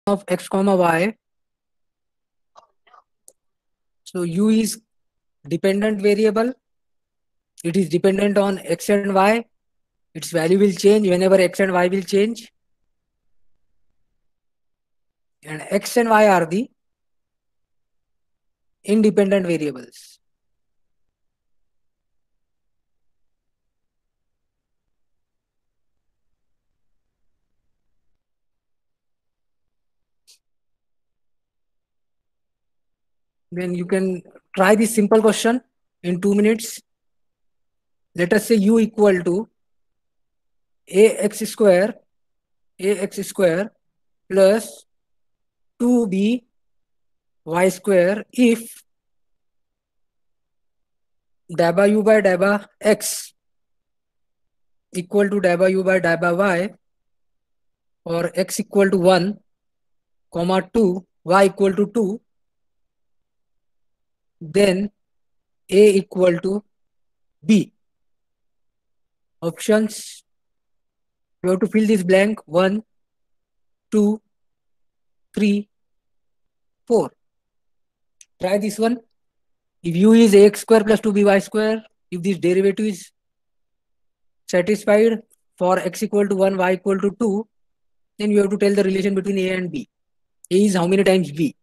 of x comma y. So u is dependent variable. It is dependent on x and y. Its value will change whenever x and y will change. And x and y are the independent variables. Then you can try this simple question in 2 minutes. Let us say u equal to ax square plus 2b y square if dabba u by dabba x equal to dabba u by dabba y, or x equal to 1 comma 2 y equal to 2, then a equal to b. Options, you have to fill this blank: 1, 2, 3, 4. Try this one. If u is ax square plus 2by square, if this derivative is satisfied for x equal to 1, y equal to 2, then you have to tell the relation between a and b. A is how many times b?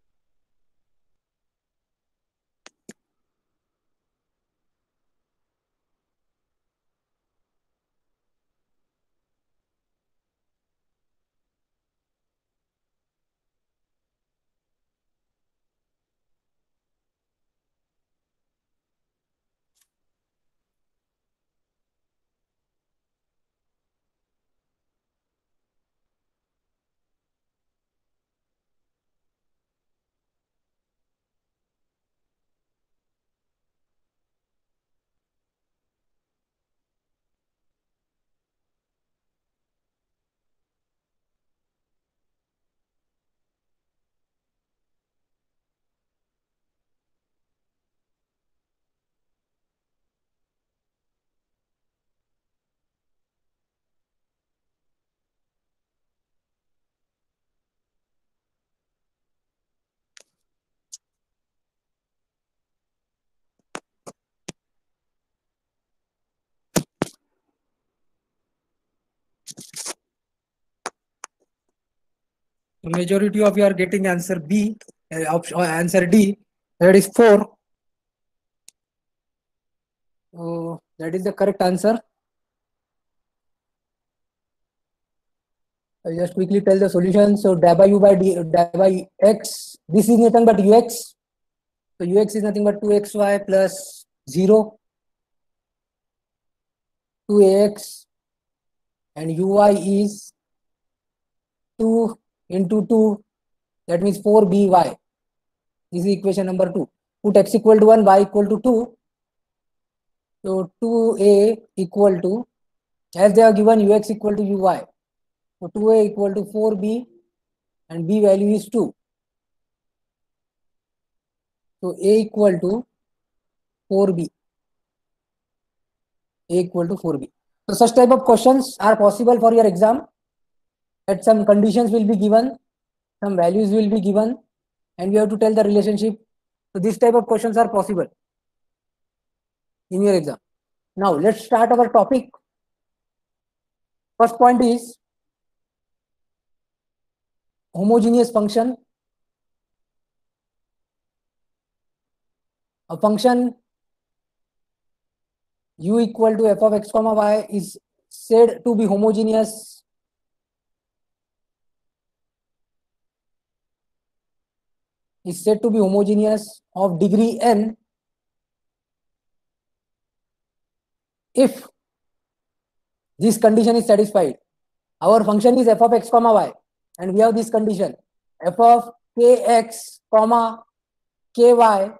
The majority of you are getting answer B, answer D, that is 4. That is the correct answer. I'll just quickly tell the solution. So dabba u by dabba x, this is nothing but ux. So ux is nothing but 2xy plus 0, 2ax, and uy is 2 into 2, that means 4by. This is equation number 2. Put x equal to 1, y equal to 2. So 2a equal to, as they are given, ux equal to uy. So 2a equal to 4b and b value is 2. So a equal to 4b. A equal to 4b. So such type of questions are possible for your exam. That some conditions will be given, some values will be given, and you have to tell the relationship. So this type of questions are possible in your exam. Now let's start our topic. First point is homogeneous function. A function u equal to f of x comma y is said to be homogeneous of degree n if this condition is satisfied. Our function is f of x comma y, and we have this condition: f of kx comma ky,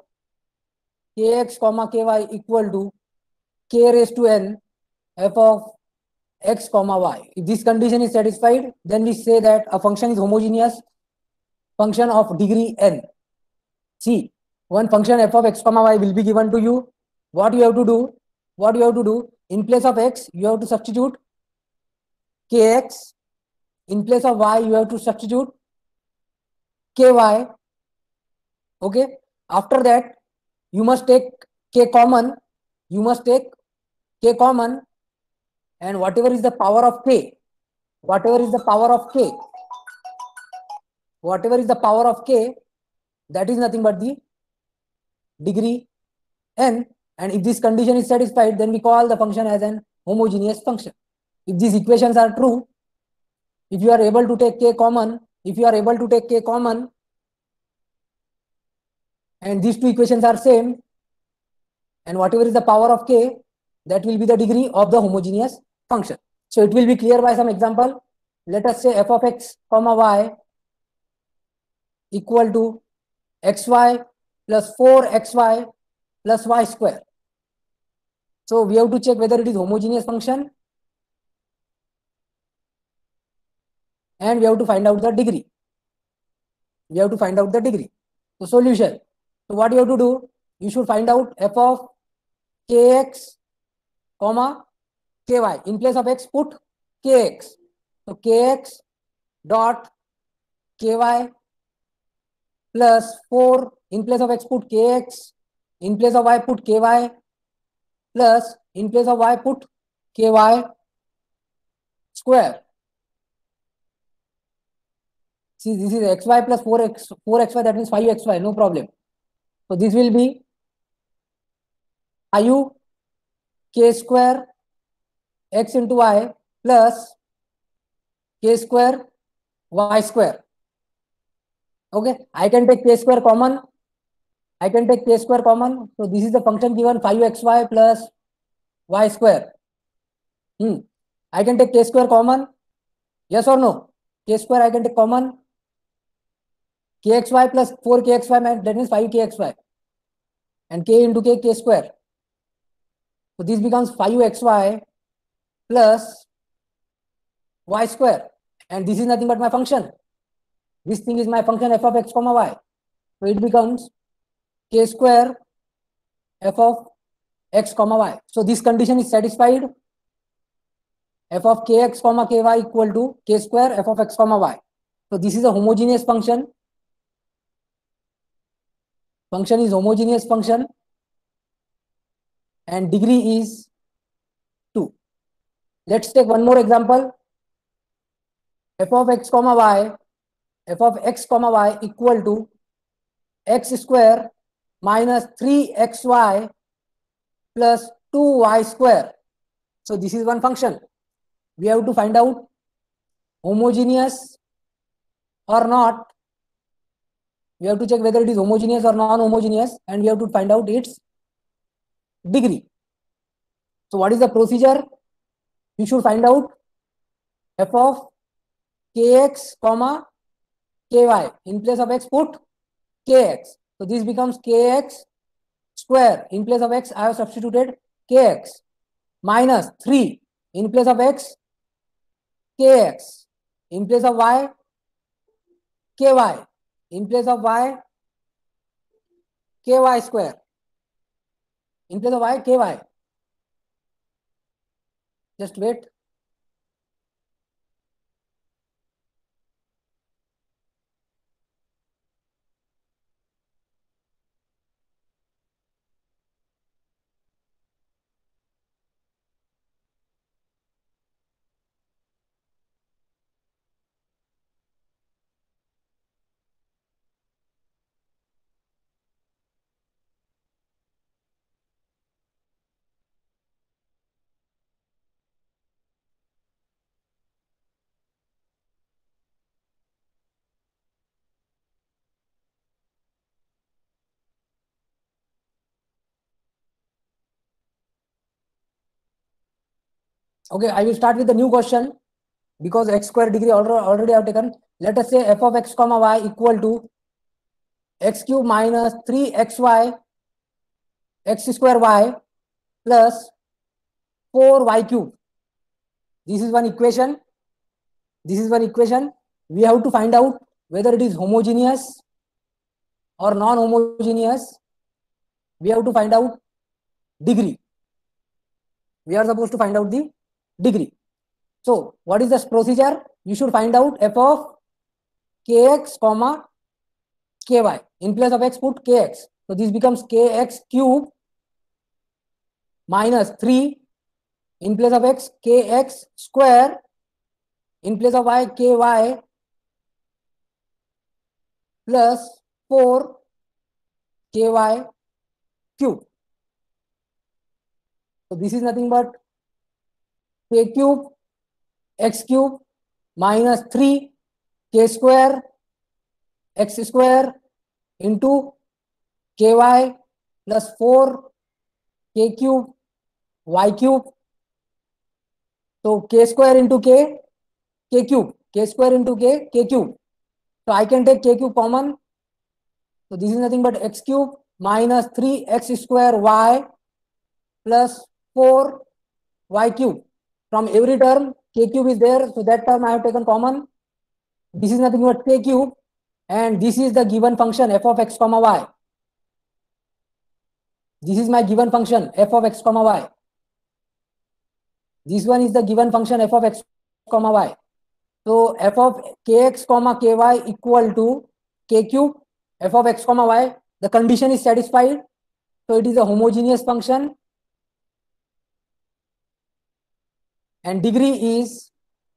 equal to k raised to n f of x comma y. If this condition is satisfied, then we say that a function is homogeneous function of degree n. See, one function f of x comma y will be given to you. What you have to do? In place of x, you have to substitute kx. In place of y, you have to substitute ky. Okay, after that you must take k common, and whatever is the power of k, whatever is the power of k, that is nothing but the degree n. And if this condition is satisfied, then we call the function as an homogeneous function. If these equations are true, if you are able to take k common, and these two equations are same, and whatever is the power of k, that will be the degree of the homogeneous function. So it will be clear by some example. Let us say f of x comma y equal to xy plus 4xy plus y square. So we have to check whether it is homogeneous function, and we have to find out the degree. So solution. So what you have to do? You should find out f of kx comma ky. In place of x, put kx. So kx dot ky plus 4. In place of x, put kx. In place of y, put ky plus in place of y, put ky square. See, this is xy plus 4xy, that means 5xy, no problem. So this will be 5 k square x into y plus k square y square. Okay, I can take k square common. So this is the function given 5xy plus y square. I can take k square common. Yes or no? K square I can take common. Kxy plus 4kxy, that means 5kxy. And k into k square. So this becomes 5xy plus y square. And this is nothing but my function. This thing is my function f of x comma y. So it becomes k square f of x comma y. So this condition is satisfied. F of kx comma ky equal to k square f of x comma y. So this is a homogeneous function. Function is homogeneous function, and degree is 2. Let's take one more example. F of x comma y equal to x square minus 3xy plus 2y square. So this is one function. We have to find out homogeneous or not. We have to check whether it is homogeneous or non-homogeneous, and we have to find out its degree. So what is the procedure? You should find out f of kx comma ky. In place of x, put kx. So this becomes kx square. In place of x, I have substituted kx minus 3. In place of x, kx. In place of y, ky. In place of y, ky square. In place of y, ky. Just wait. Okay, I will start with the new question because x square degree already I have taken. Let us say f of x comma y equal to x cube minus 3xy x square y plus 4y cube. This is one equation. We have to find out whether it is homogeneous or non-homogeneous. We have to find out degree. We are supposed to find out the degree. So what is the procedure? You should find out f of kx comma ky. In place of x, put kx. So this becomes kx cube minus 3. In place of x, kx square. In place of y, ky plus 4 ky cube. So this is nothing but k cube x cube minus 3 k square x square into ky plus 4 k cube y cube. So k square into k cube, k square into k cube. So I can take k cube common. So this is nothing but x cube minus 3x square y plus 4 y cube. From every term, k cube is there, so that term I have taken common. This is nothing but k cube, and this is the given function f of x comma y. This is my given function f of x comma y. This one is the given function f of x comma y. So f of kx comma ky equal to k cube f of x comma y. The condition is satisfied, so it is a homogeneous function, and degree is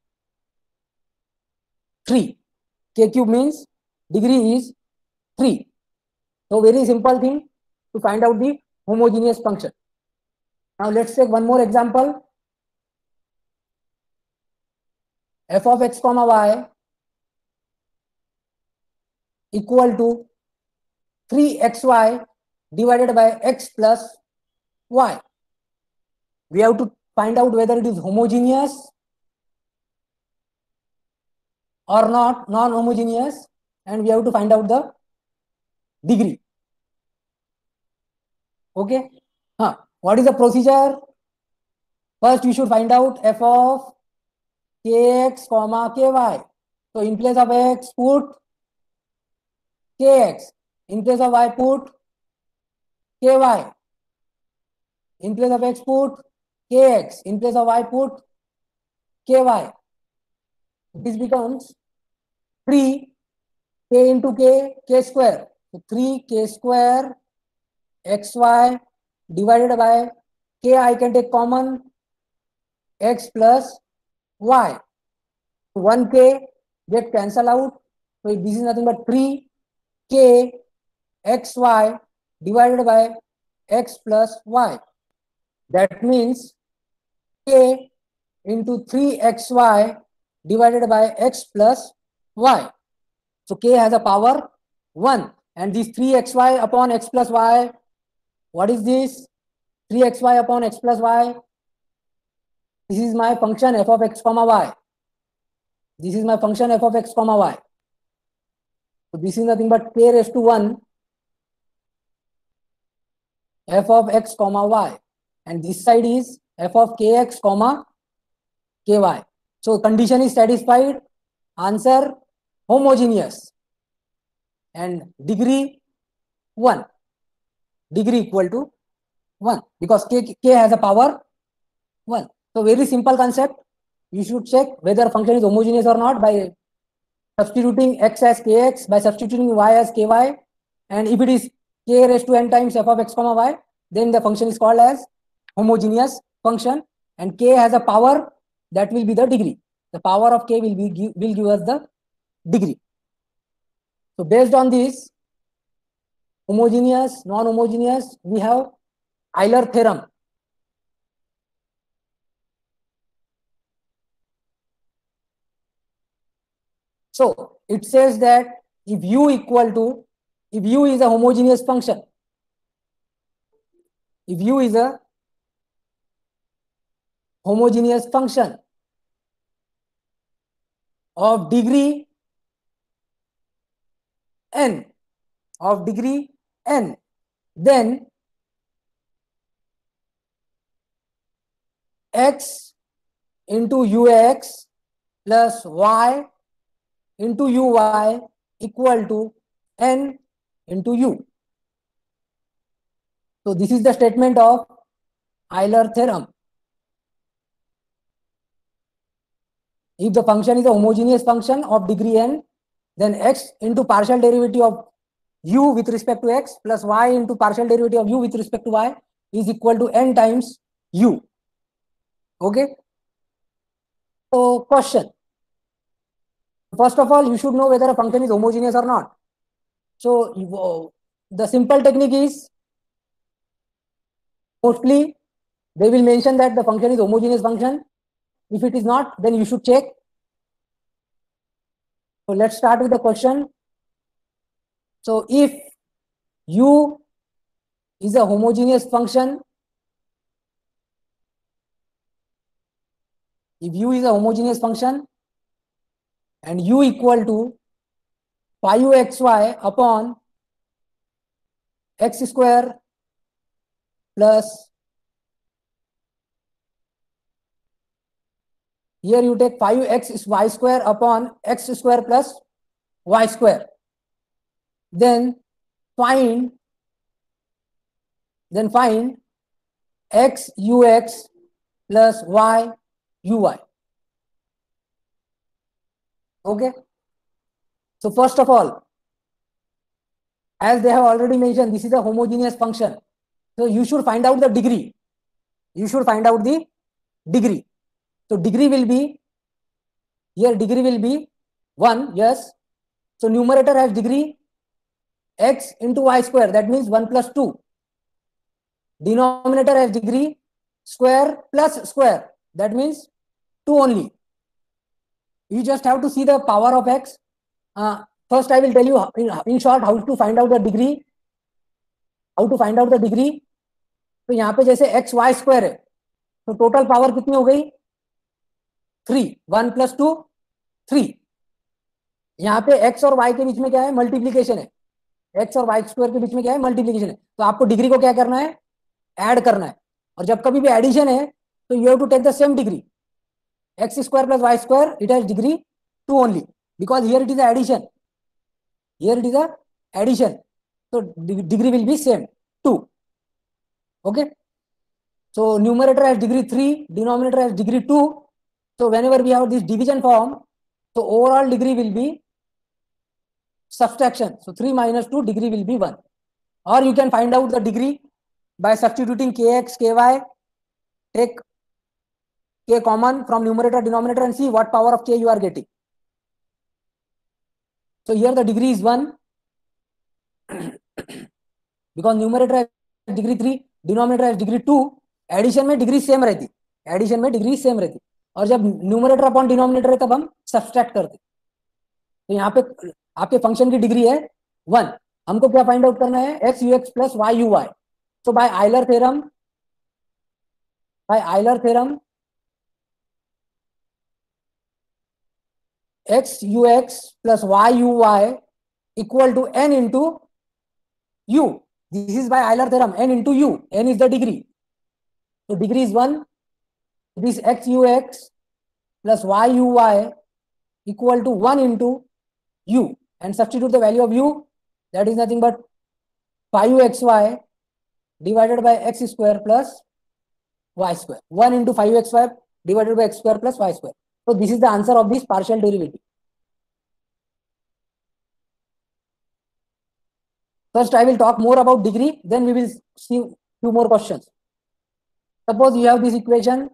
3. K cube means degree is 3. So very simple thing to find out the homogeneous function. Now let's take one more example. F of x comma y equal to 3xy divided by x plus y. We have to find out whether it is homogeneous or not, non-homogeneous, and we have to find out the degree. Okay. What is the procedure? First, we should find out f of kx comma ky. So in place of x, put kx. In place of y, put ky. In place of x, put kx. In place of y, put ky. This becomes 3 k into k square. So 3 k square xy divided by k, I can take common, x plus y. 1k get cancel out. So this is nothing but 3 k xy divided by x plus y. That means k into 3xy divided by x plus y. So k has a power 1, and this 3xy upon x plus y, what is this? 3xy upon x plus y. This is my function f of x comma y. This is my function f of x comma y. So this is nothing but k raised to 1 f of x comma y, and this side is f of kx comma ky. So condition is satisfied. Answer homogeneous, and degree 1. Degree equal to 1 because k has a power 1. So very simple concept. You should check whether function is homogeneous or not by substituting x as kx, by substituting y as ky, and if it is k raised to n times f of x comma y, then the function is called as homogeneous function, and k has a power, that will be the degree. The power of k will give us the degree. So based on this, homogeneous, non-homogeneous, we have Euler theorem. So it says that if u is a homogeneous function, if u is a homogeneous function of degree n, then x into ux plus y into uy equal to n into u. So this is the statement of Euler theorem. If the function is a homogeneous function of degree n, then x into partial derivative of u with respect to x plus y into partial derivative of u with respect to y is equal to n times u. Okay. So question. First of all, you should know whether a function is homogeneous or not. So the simple technique is, mostly they will mention that the function is homogeneous function. If it is not, then you should check. So let's start with the question. So if u is a homogeneous function, if u is a homogeneous function and u equal to pi u xy upon x square plus, here you take pi u x is y square upon x square plus y square, then find x ux plus y uy. Okay. So first of all, as they have already mentioned, this is a homogeneous function. So you should find out the degree. You should find out the degree. So degree will be, here degree will be 1, yes. So numerator has degree x into y square, that means 1 plus 2. Denominator has degree square plus square, that means 2 only. You just have to see the power of x. First I will tell you in short how to find out the degree. How to find out the degree. तो यहाँ पे जैसे x Y square है, तो total power कितनी हो गई 3, 1 plus 2 3. यहाँ पे एक्स और वाई के बीच में क्या है, मल्टीप्लीकेशन है. एक्स और वाई स्क्वायर के बीच में क्या है, मल्टीप्लीकेशन है. तो आपको डिग्री को क्या करना है, ऐड करना है. और जब कभी भी एडिशन है तो you have to take the same degree. X square plus y square, it has degree 2 only, because here it is addition. Here it is a addition, so degree will be same 2. Okay. So numerator has degree 3, denominator has degree 2. So whenever we have this division form, so overall degree will be subtraction. So 3 minus 2, degree will be 1. Or you can find out the degree by substituting kx, ky, take k common from numerator, denominator and see what power of k you are getting. So here the degree is 1 because numerator has degree 3, denominator has degree 2. Addition में degree same रहती, addition में degree same रहती. और जब numerator upon denominator है तब हम subtract करते. तो यहाँ पे आपके फंक्शन की डिग्री है 1. हमको क्या फाइंड आउट करना है, x u x plus y u y. So by Euler theorem x ux plus y uy equal to n into u. This is by Euler theorem, n into u. N is the degree. So degree is 1. This x ux plus y uy equal to 1 into u. And substitute the value of u. That is nothing but pi u xy divided by x square plus y square. 1 into pi u xy divided by x square plus y square. So this is the answer of this partial derivative. First I will talk more about degree, then we will see few more questions. Suppose you have this equation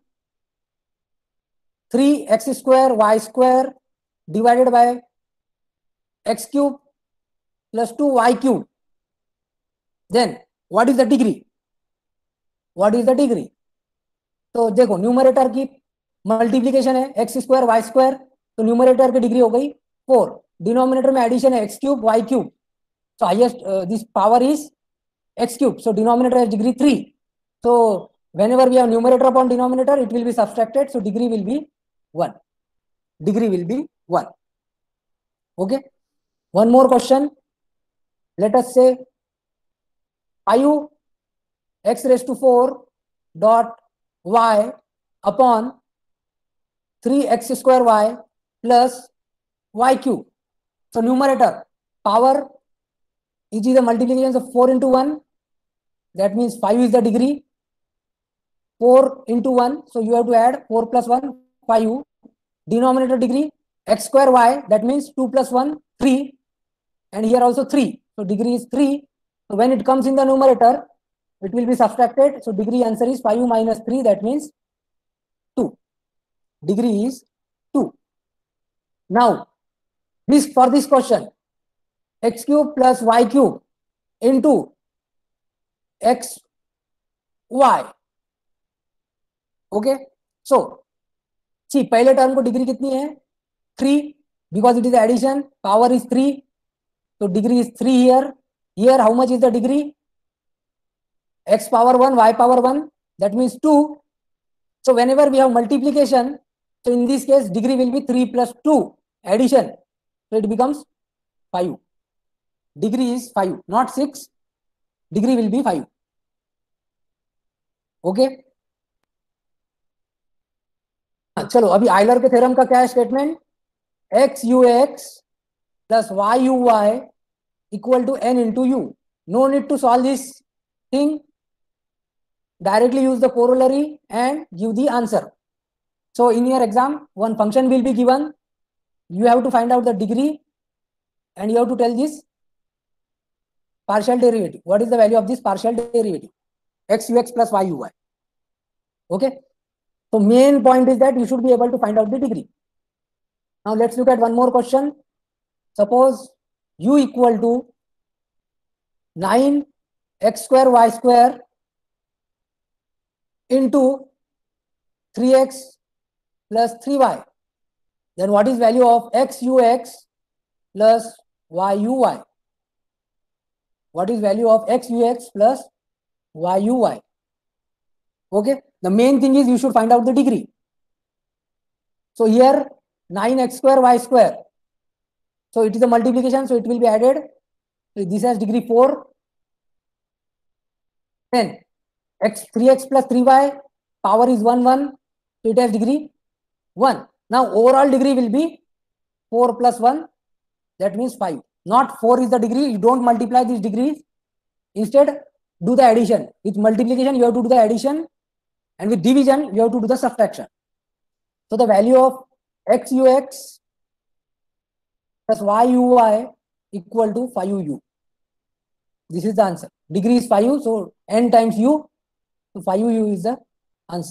3x square y square divided by x cube plus 2y cube. Then what is the degree? What is the degree? तो देखो numerator की multiplication है x square y square, तो numerator की degree हो गई 4. Denominator में addition है x cube y cube, so highest this power is x cube, so denominator has degree 3. So whenever we have numerator upon denominator, it will be subtracted, so degree will be 1. Degree will be 1. Okay. One more question. Let us say pi u x raised to 4 dot y upon 3x square y plus y cube. So numerator power is the multiplication of 4 into 1, that means 5 is the degree, 4 into 1, so you have to add 4 plus 1, 5. Denominator degree x square y, that means 2 plus 1 3, and here also 3, So degree is 3. So when it comes in the numerator, it will be subtracted. So degree answer is 5 minus 3. That means 2. Degree is 2. Now, for this question, x cube plus y cube into x y. Okay. So, see, पहले term को degree कितनी है 3 because it is addition. Power is 3. So degree is 3 here. Here how much is the degree? X power 1, y power 1. That means 2. So whenever we have multiplication, so in this case degree will be 3 plus 2 addition. So it becomes 5. Degree is 5, not 6. Degree will be 5. Okay. चलो अभी Euler के theorem का क्या है statement? X u x plus y u y equal to n into u. No need to solve this thing. Directly use the corollary and give the answer. So in your exam, one function will be given. You have to find out the degree and you have to tell this partial derivative. What is the value of this partial derivative? X ux plus y uy. Okay. So main point is that you should be able to find out the degree. Now let's look at one more question. Suppose u equal to 9 x square y square into 3x plus 3y. Then what is value of x ux plus y uy? What is value of x ux plus y uy? Okay. The main thing is you should find out the degree. So here 9x square y square. So it is a multiplication, so it will be added. So this has degree 4. Then x 3x plus 3y power is 1 1. So it has degree 1. Now overall degree will be 4 plus 1. That means 5. Not 4 is the degree. You don't multiply these degrees. Instead, do the addition. With multiplication, you have to do the addition. And with division, you have to do the subtraction. So the value of x ux plus y uy equal to 5u. This is the answer. Degree is 5, so n times u. So 5u is the answer.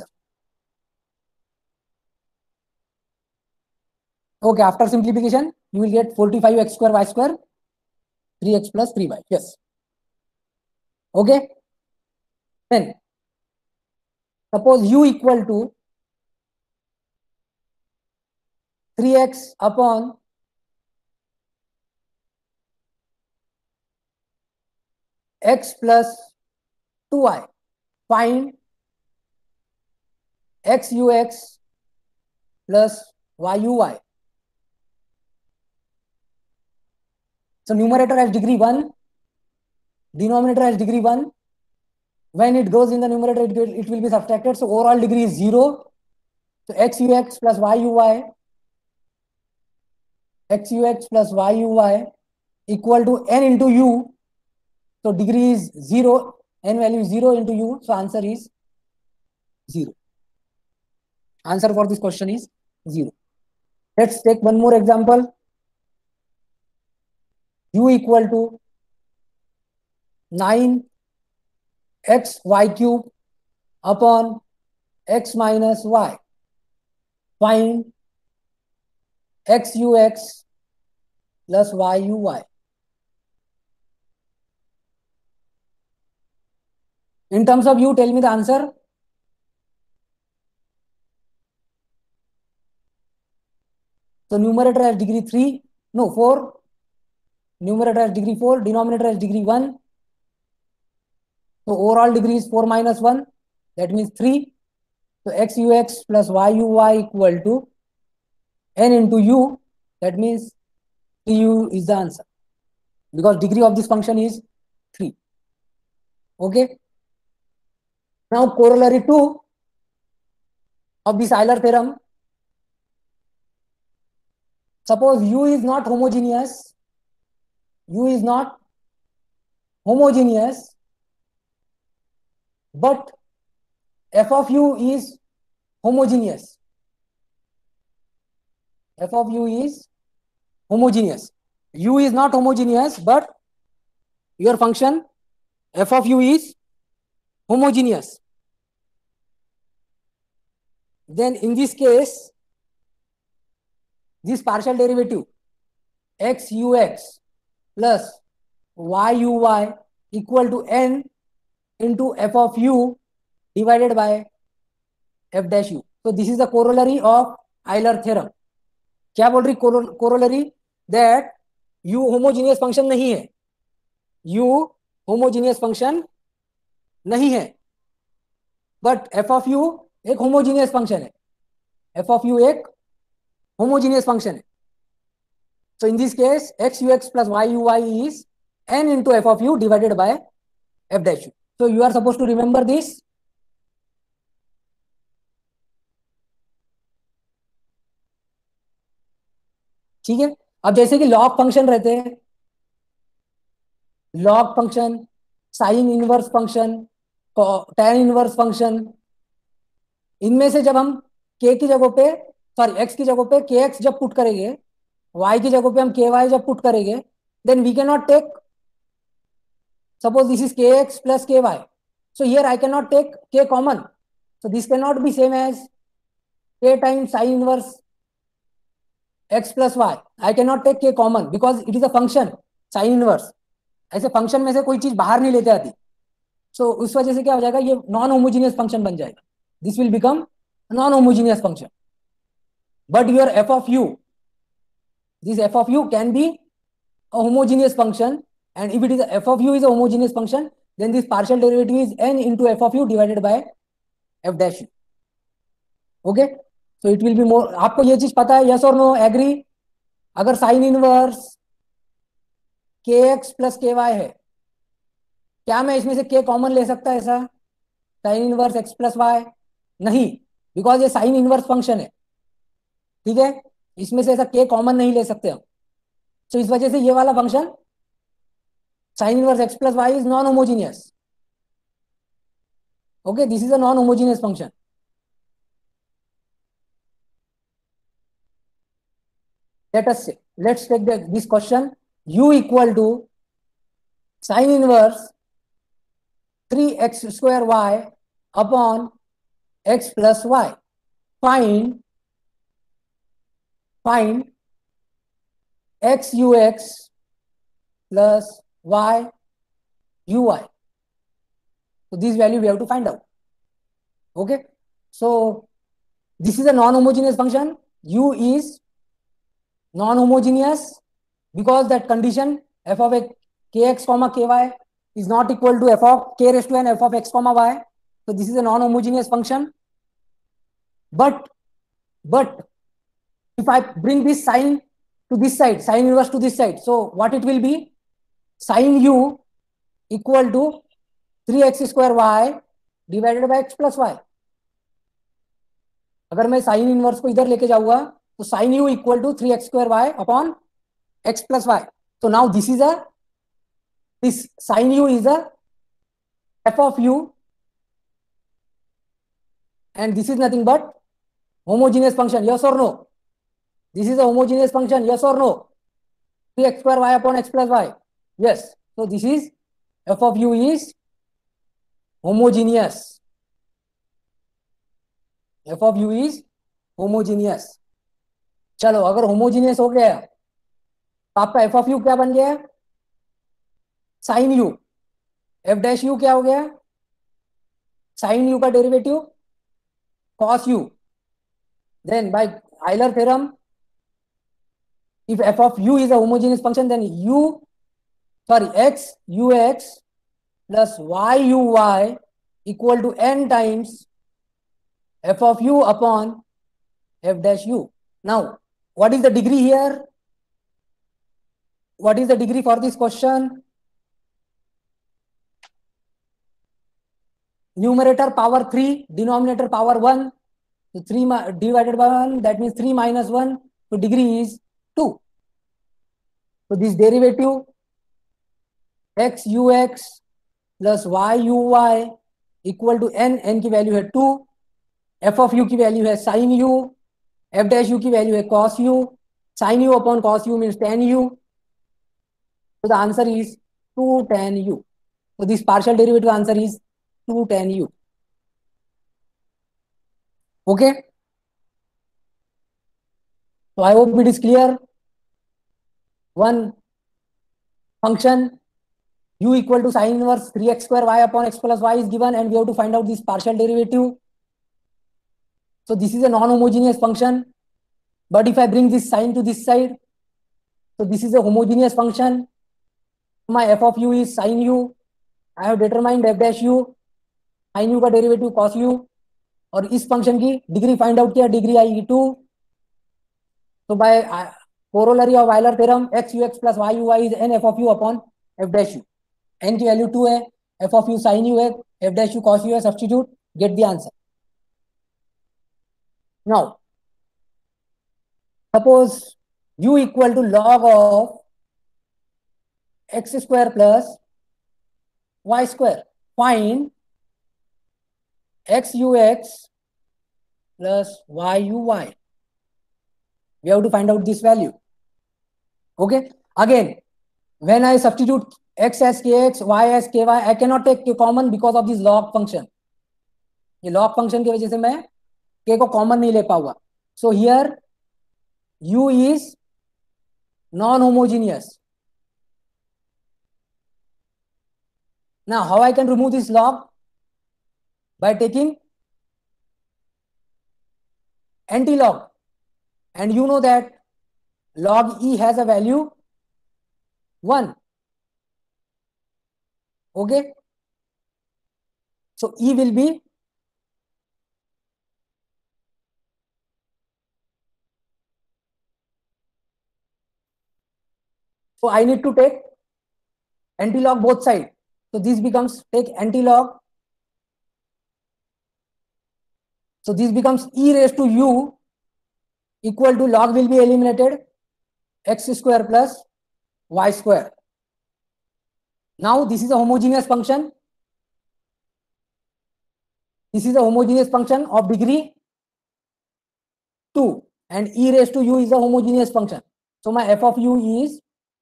Okay, after simplification, you will get 45x square y square, 3x plus 3y. Yes. Okay. Then, suppose u equal to 3x upon x plus 2y. Find x ux plus y uy. So numerator has degree 1, denominator has degree 1. When it goes in the numerator, it will be subtracted. So overall degree is 0. So x ux plus y uy, x ux plus y uy equal to n into u. So degree is 0, n value is 0 into u. So answer is 0. Answer for this question is 0. Let's take one more example. U equal to 9 x y cube upon x minus y. Find x ux plus y uy. In terms of u, tell me the answer. So numerator has degree 3, no 4. Numerator has degree 4, denominator has degree 1. So overall degree is 4 minus 1, that means 3. So x ux plus y uy equal to n into u, that means 3u is the answer. Because degree of this function is 3. Okay. Now corollary 2 of this Euler theorem. Suppose u is not homogeneous. U is not homogeneous, but f of u is homogeneous. F of u is homogeneous. U is not homogeneous, but your function f of u is homogeneous, then in this case, this partial derivative x ux plus y uy equal to n into f of u divided by f dash u. So this is the corollary of Euler theorem. क्या बोल रही corollary? That u homogeneous function नहीं है, u homogeneous function नहीं है, but f of u एक homogeneous function है, f of u एक homogeneous function है. So in this case, x ux plus y uy is n into f of u divided by f dash u. So you are supposed to remember this. ठीक है. अब जैसे कि log function रहते हैं, log function, sine inverse function, tan inverse function, इनमें से जब हम k की जगह पे, सॉरी x की जगह पे kx जब पुट करेंगे, y की जगह पे हम ky जब पुट करेंगे, then we cannot take, suppose this is kx plus ky, so here I cannot take k common, so this cannot be same as k times sin inverse x plus y. I cannot take k common because it is a function sin inverse. ऐसे function में से कोई चीज बाहर नहीं लेते आती, सो उस वजह से क्या हो जाएगा, ये नॉन होमोजीनियस फंक्शन बन जाएगा. This will become non homogeneous function. But your f of u, this f of u can be a homogeneous function, and if it is f of u is a homogeneous function, then this partial derivative is n into f of u divided by f dash u. Okay, so it will be more. आपको ये चीज पता है, yes or no, agree? अगर sine inverse kx plus ky है, क्या मैं इसमें से k कॉमन ले सकता है ऐसा, sine inverse x plus y? नहीं, बिकॉज ये साइन इनवर्स फंक्शन है. ठीक है, इसमें से ऐसा k कॉमन नहीं ले सकते हम. तो इस वजह से ये वाला function sine inverse x plus y is non homogeneous. Okay, this is a non homogeneous function. Let us say, let's take this question. U equal to sin inverse 3x square y upon x plus y. Find x ux plus y uy. So this value we have to find out. Okay, so this is a non-homogeneous function. U is non-homogeneous because that condition f of kx comma ky is not equal to f of k raised to n f of x comma y. So this is a non-homogeneous function. But if I bring this sign to this side, sin inverse to this side, so what it will be? Sin u equal to 3x square y divided by x plus y. अगर मैं sine inverse को इधर लेके जाऊंगा तो sin u equal to 3x square y upon x plus y. So now this sin u is a f of u, and this is nothing but homogeneous function. Yes or no? This is a homogeneous function. Yes or no? 3x square y upon x plus y. Yes. So this is f of u is homogeneous. f of u is homogeneous. चलो, अगर homogeneous हो गया तो आपका F of you क्या बन गया? Sine u. F dash u क्या हो गया? साइन यू का derivative cos u. Then by Euler theorem, if f of u is a homogeneous function, then x ux plus y uy equal to n times f of u upon f dash u. Now, what is the degree here? What is the degree for this question? Numerator power 3, denominator power 1. So 3 divided by 1, that means 3 minus 1. So degree is 2. So this derivative x ux plus y uy equal to n की value है 2, f of u की value है sin u, f dash u की value है cos u. sin u upon cos u means tan u. So the answer is 2 tan u. So this partial derivative answer is 2 tan u. Okay. So I hope it is clear. One function u equal to sin inverse 3x square y upon x plus y is given, and we have to find out this partial derivative. So this is a non-homogeneous function, but if I bring this sign to this side, so this is a homogeneous function. My f of u is sin u. I have determined f dash u, sin u का derivative cos u, और इस function की degree find out किया, degree आएगी 2. तो बाय corollary of Euler theorem, x ux plus y uy is n f of u upon f dash u. n की value 2 है, f of u sin u है, f dash u cos u है, substitute, get the answer. Now suppose u equal to log of x square plus y square. Find x ux plus y uy. We have to find out this value. Okay. Again, when I substitute x as kx, y as ky, I cannot take k common because of this log function. ये log function की वजह से मैं k को common नहीं ले पाऊंगा. So here u is non-homogeneous. Now how I can remove this log? By taking anti-log, and you know that log e has a value 1. Okay. So e will be so I need to take anti-log both sides. So this becomes take anti-log. So this becomes e raised to u equal to log will be eliminated, x square plus y square. Now this is a homogeneous function. This is a homogeneous function of degree 2, and e raised to u is a homogeneous function. So my f of u is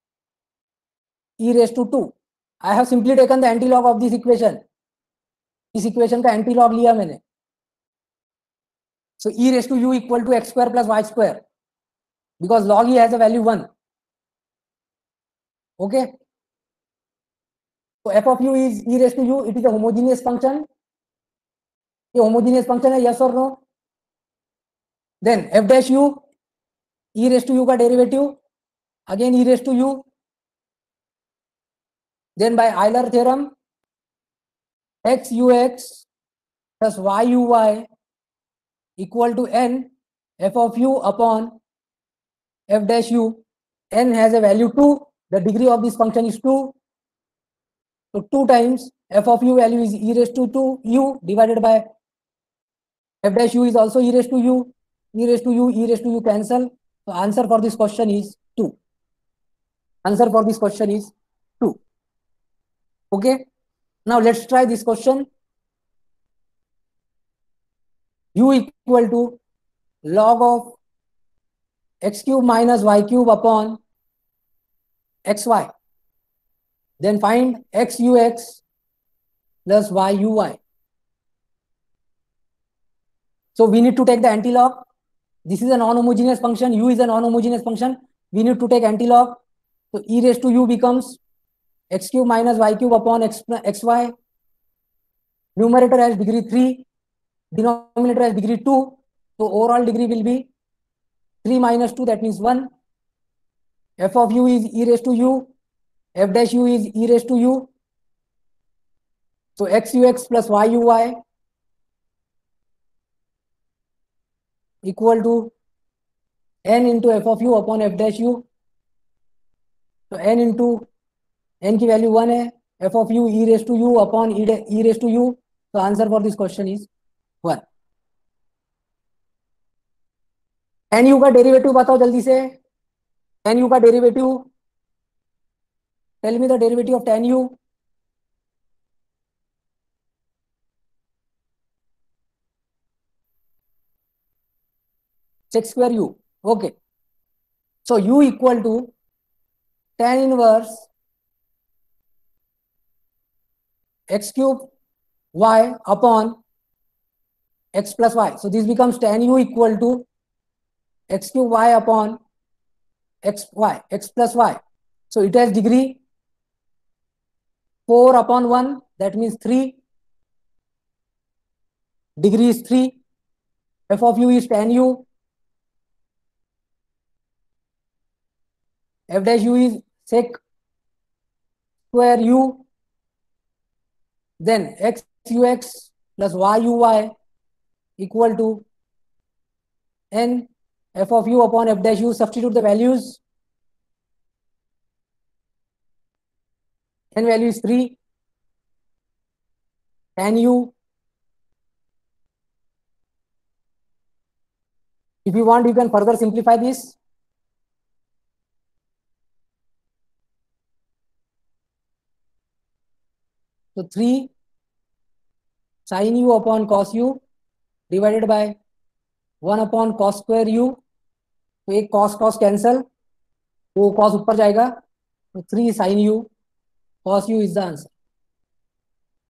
e raised to 2. I have simply taken the anti-log of this equation. इस equation का antilog लिया मैंने. So e raised to u equal to x square plus y square, because log e has a value 1. Okay. So f of u is e raised to u. It is a homogeneous function. ये homogeneous function है, yes or no? Then f dash u, e raised to u का derivative, again e raised to u. Then by Euler theorem, x ux plus y uy equal to n f of u upon f dash u. N has a value 2. The degree of this function is 2. So 2 times f of u value is e raised to 2 u divided by f dash u is also e raised to u. E raised to u, e raised to u cancel. So answer for this question is 2. Answer for this question is 2. Okay. Now let's try this question. U equal to log of x cube minus y cube upon xy. Then find x ux plus y uy. So we need to take the anti-log. This is a non-homogeneous function. U is a non-homogeneous function. We need to take anti-log. So e raised to u becomes x cube minus y cube upon xy. Numerator has degree 3. Denominator has degree 2. So overall degree will be 3 minus 2, that means 1. F of u is e raised to u. F dash u is e raised to u. So x ux plus y uy equal to n into f of u upon f dash u. So n into n की value 1 है, f of u e raised to u upon e raised to u. So answer for this question is 1. tan u का derivative बताओ जल्दी से. tan u का derivative, tell me the derivative of tan u. sec square u. Okay. So u equal to tan inverse x cube y upon x plus y. So this becomes tan u equal to x cube y upon x plus y. So it has degree 4 upon 1, that means 3. Degree is 3. F of u is tan u. F dash u is sec square u. Then x ux plus y uy equal to n f of u upon f dash u. Substitute the values. N value is 3. Tan u. If you want, you can further simplify this. So 3 sin u upon cos u divided by 1 upon cos square u. तो एक cos cos cancel, वो cos ऊपर जाएगा, तो 3 sin u cos u is the answer.